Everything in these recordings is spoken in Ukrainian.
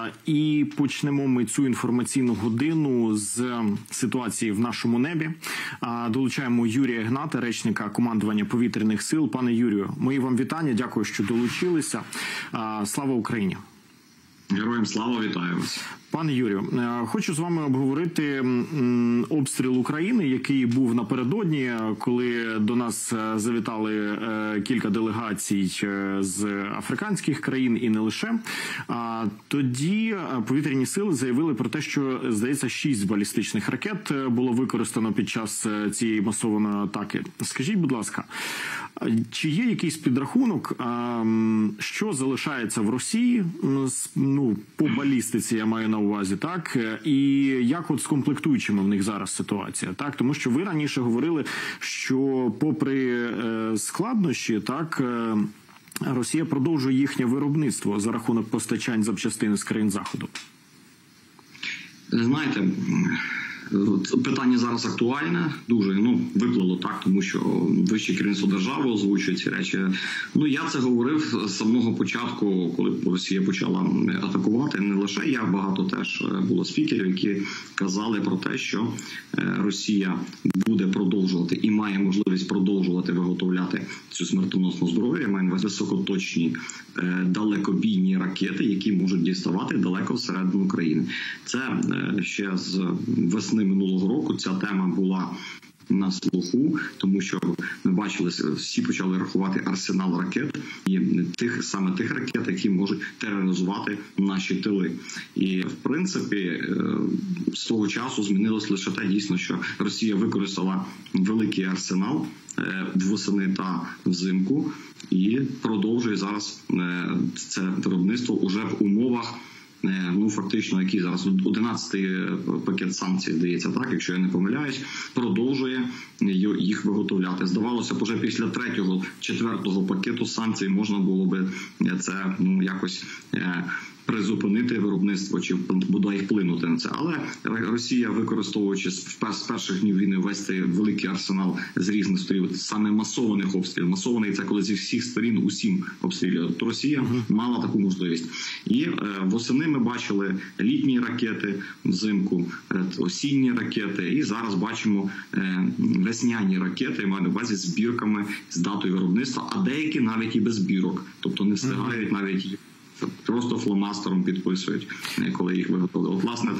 І почнемо ми цю інформаційну годину з ситуації в нашому небі. Долучаємо Юрія Гната, речника командування повітряних сил. Пане Юрію, мої вам вітання. Дякую, що долучилися. Слава Україні! Героям слава, вітаю вас. Пане Юрію, хочу з вами обговорити обстріл України, який був напередодні, коли до нас завітали кілька делегацій з африканських країн і не лише. Тоді повітряні сили заявили про те, що, здається, 6 балістичних ракет було використано під час цієї масованої атаки. Скажіть, будь ласка, чи є якийсь підрахунок, що залишається в Росії, по балістиці я маю на увазі, так? І як от з комплектуючими в них зараз ситуація, так? Тому що ви раніше говорили, що попри складнощі, так, Росія продовжує їхнє виробництво за рахунок постачань запчастин з країн Заходу. Знаєте, питання зараз актуальне, дуже, виплило так, тому що вище керівництво держави озвучує ці речі. Я це говорив з самого початку, коли Росія почала атакувати. Не лише я, багато теж було спікерів, які казали про те, що Росія буде продовжувати і має можливість продовжувати виготовляти цю смертоносну зброю. Я маю на увазі високоточні далекобійні ракети, які можуть діставати далеко всередину країни. Це ще з весни минулого року ця тема була на слуху, тому що ми бачили, всі почали рахувати арсенал ракет і саме тих ракет, які можуть тероризувати наші тили. І в принципі з того часу змінилось лише те, дійсно, що Росія використала великий арсенал восени та взимку і продовжує зараз це виробництво уже в умовах, фактично, який зараз 11-й пакет санкцій, здається, так, якщо я не помиляюсь, продовжує їх виготовляти. Здавалося б, уже після 3-го, 4-го пакету санкцій можна було би це якось призупинити виробництво чи бодай вплинути на це. Але Росія, використовуючи з перших днів війни весь цей великий арсенал з різних сторін, саме масованих обстрілів. Масований – це коли зі всіх сторін усім обстрілює. То Росія мала таку можливість. І восени ми бачили літні ракети, взимку осінні ракети. І зараз бачимо весняні ракети, я маю на увазі з бірками, з датою виробництва, а деякі навіть і без бірок. Тобто не встигають навіть їх. Просто фломастером підписують, коли їх виготовили. От, власне,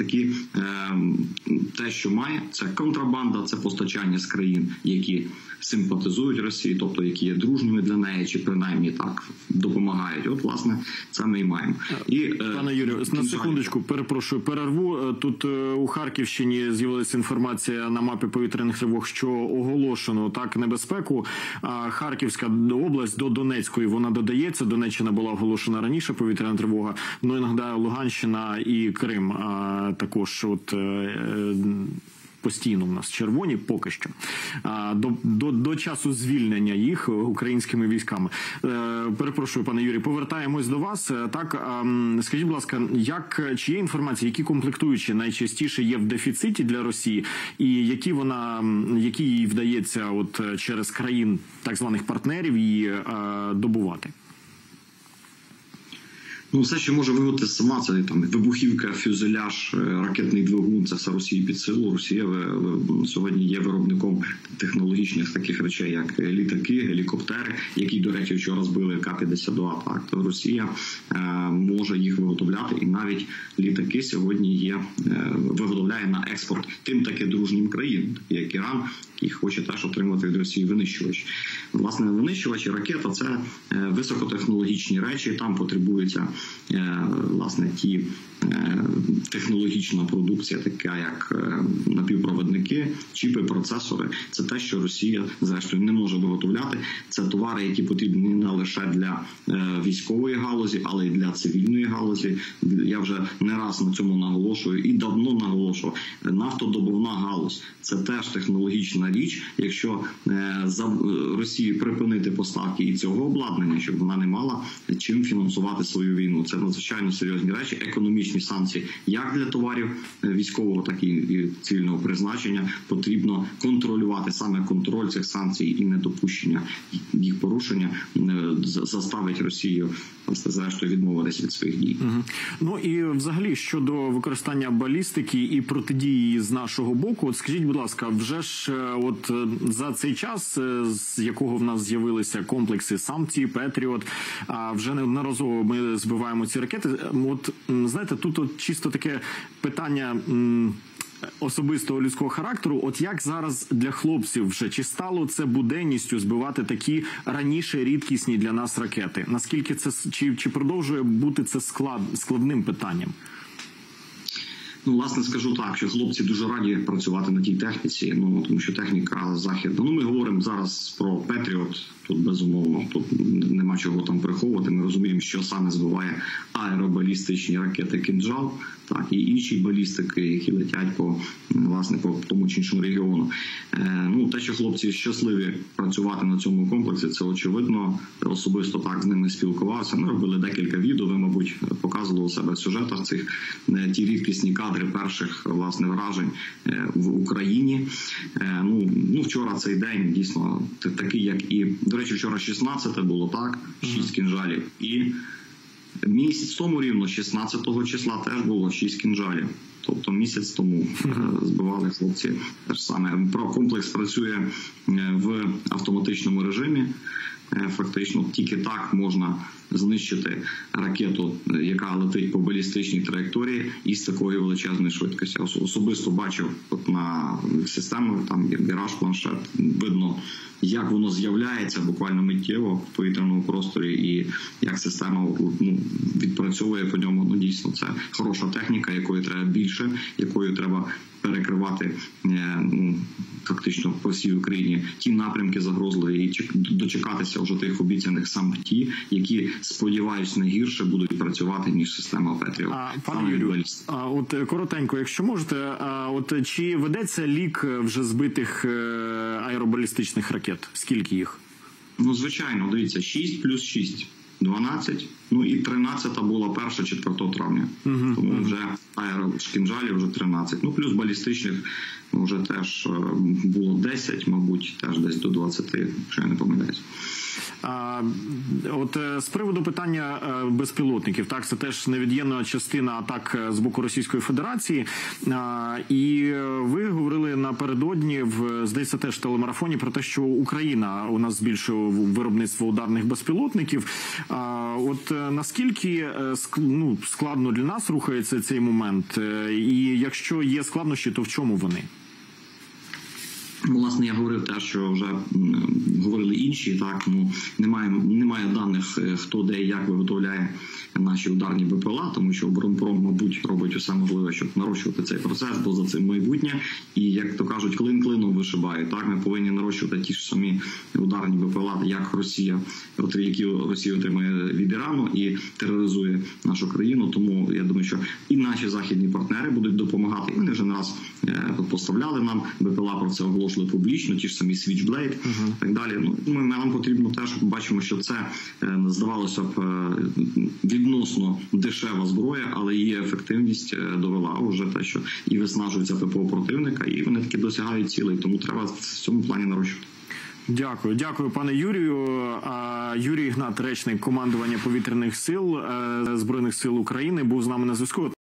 те, що має, це контрабанда, це постачання з країн, які симпатизують Росії, тобто які є дружніми для неї, чи принаймні так допомагають. От, власне, це ми і маємо. Пане Юрію, на секундочку, перепрошую, перерву. Тут у Харківщині з'явилася інформація на мапі повітряних тривог, що оголошено так небезпеку. Харківська область до Донецької вона додається. Донеччина була оголошена раніше, повітряна тривога. І нагадаю, Луганщина і Крим також постійно в нас червоні поки що. До часу звільнення їх українськими військами. Перепрошую, пане Юрій, повертаємось до вас. Так, скажіть, будь ласка, чи є інформація, які комплектуючі найчастіше є в дефіциті для Росії, і які їй вдається через країн так званих партнерів її добувати? Все, що може виготовити сама, це вибухівка, фюзеляж, ракетний двигун, це все Росії під силу. Росія сьогодні є виробником технологічних таких речей, як літаки, гелікоптери, які, до речі, вчора збили К-52. Так, то Росія може їх виготовляти, і навіть літаки сьогодні виготовляє на експорт тим таки дружнім країнам, як Іран, який хоче теж отримати від Росії винищувач. Власне, винищувачі, ракета – це високотехнологічні речі, там потребується власне технологічна продукція, така як напівпровідники, чіпи, процесори. Це те, що Росія, зрештою, не може виготовляти. Це товари, які потрібні не лише для військової галузі, але й для цивільної галузі. Я вже не раз на цьому наголошую і давно наголошував. Нафтодобувна галузь – це теж технологічна річ. Якщо Росії припинити поставки і цього обладнання, щоб вона не мала чим фінансувати свою війну, війну. Це надзвичайно серйозні речі, економічні санкції як для товарів військового, так і цивільного призначення. Потрібно контролювати, саме контроль цих санкцій і недопущення їх порушення заставить Росію зрештою відмовитися від своїх дій. Ну і взагалі щодо використання балістики і протидії з нашого боку, от скажіть, будь ласка, вже ж от за цей час, з якого в нас з'явилися комплекси санкцій, Петріот, а вже неодноразово ми збиваємо ці ракети. От знаєте, тут от чисто таке питання особистого людського характеру. От як зараз для хлопців вже, чи стало це буденністю збивати такі раніше рідкісні для нас ракети? Наскільки це, чи продовжує бути це складним питанням? Ну, власне, скажу так, що хлопці дуже раді працювати на тій техніці, тому що техніка західна. Ми говоримо зараз про Петріот, тут безумовно, тут нема чого там приховувати. Ми розуміємо, що саме збиває аеробалістичні ракети «Кинджал», так, і інші балістики, які летять по тому чи іншому регіону. Те, що хлопці щасливі працювати на цьому комплексі, це очевидно. Особисто так з ними спілкувався. Ми робили декілька відео, ви, мабуть, показували у себе в сюжетах цих ті рідкісні кадри перших, власне, вражень в Україні. Вчора цей день дійсно такий, як і, до речі, вчора 16 було, так, 6 кінжалів. І місяць тому рівно, 16 числа, теж було 6 кінжалів. Тобто місяць тому збивали хлопці те ж саме. Комплекс працює в автоматичному режимі. Фактично тільки так можна знищити ракету, яка летить по балістичній траєкторії із такою величезною швидкістю. Особисто бачив на системах, там є Міраж, планшет, видно, як воно з'являється буквально миттєво в повітряному просторі і як система відпрацьовує по ньому. Дійсно, це хороша техніка, якої треба більше, якою треба перекривати фактично по всій Україні ті напрямки загрозливі і дочекатися вже тих обіцяних саме ті, які, сподіваюсь, не гірше будуть працювати, ніж система Петріот. Пане Юрію, от коротенько, якщо можете, от чи ведеться лік вже збитих аеробалістичних ракет? Скільки їх? Звичайно, дивіться, 6 плюс 6. 12, і 13 була 1-4 травня. Тому вже аерошкінжалів вже 13. Плюс балістичних вже теж було 10, мабуть, теж десь до 20, якщо я не помиляюсь. От з приводу питання безпілотників, так, це теж невід'ємна частина атак з боку Російської Федерації. І ви говорили напередодні здається, теж в телемарафоні про те, що Україна у нас збільшує виробництво ударних безпілотників. От наскільки складно для нас рухається цей момент? І якщо є складнощі, то в чому вони? Власне, я говорив те, що вже говорили інші, так, немає даних, хто де і як виготовляє наші ударні БПЛА, тому що оборонпром, мабуть, робить усе можливе, щоб нарощувати цей процес, бо за цим майбутнє. І, як то кажуть, клин клином вишибає. Так, ми повинні нарощувати ті ж самі ударні БПЛА, як Росія, які Росія отримує від Ірану і тероризує нашу країну. Тому я думаю, що і наші західні партнери будуть допомагати. І вони вже не раз поставляли нам БПЛА, про це оголошували публічно, ті ж самі Switchblade, так далі. Нам потрібно теж, бачимо, що це, здавалося б, відносно дешева зброя, але її ефективність довела вже те, що і виснажується ППО противника, і вони таки досягають цілей, тому треба в цьому плані нарощувати. Дякую, пане Юрію. Юрій Ігнат, речник командування повітряних сил Збройних сил України, був з нами на зв'язку.